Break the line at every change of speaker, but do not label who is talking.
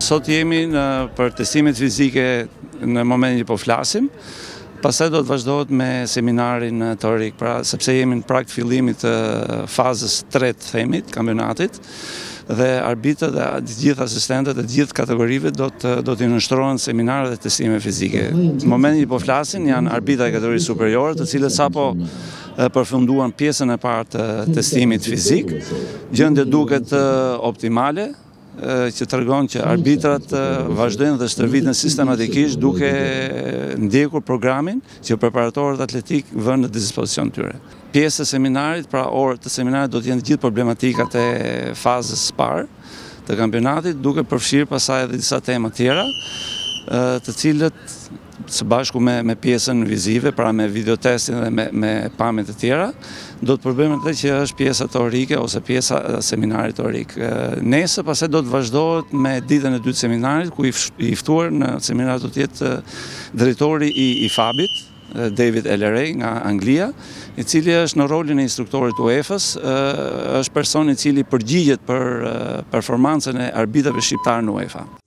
Sot jemi për testimet fizike në momentin që po flasim. Pastaj do të vazhdohet me seminarin teorik, sepse jemi në prag të fillimit të fazës 3 të themit, kampionatit, dhe arbitrët dhe të gjithë asistentët e të gjithë kategorive do të nënshtrohen seminare dhe testime fizike. Në momentin që po flasin janë arbitra e kategorisë superiore, të cilët sapo përfunduan pjesën e parë të testimit fizik. Gjendja duket optimale, që tregon që arbitrat vazhdojnë dhe stërviten sistematikisht duke ndjekur programin që preparatorët atletik vënë në dispozicion tyre. Pjesë e seminarit, pra orët të seminarit do të jenë gjithë problematikat e fazës parë të kampionatit, duke përfshirë pasaj edhe disa tema tjera, të cilët së bashku me pjesën vizive, pra me videotestin dhe me pamjet e tjera, do të përbëjmë atë që është pjesa teorike ose pjesa seminarit teorik. Nesër pastaj do të vazhdohet me ditën e dytë seminarit, ku i ftuar në seminar do të jetë drejtori i FAB-it, David Elleray nga Anglia, i cili është në rolin e instruktorit UEFA-s, është person i cili përgjigjet për performancën e arbitrave shqiptar në UEFA.